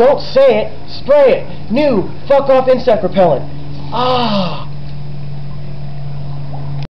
Don't say it, spray it. New fuck off insect repellent. Ah.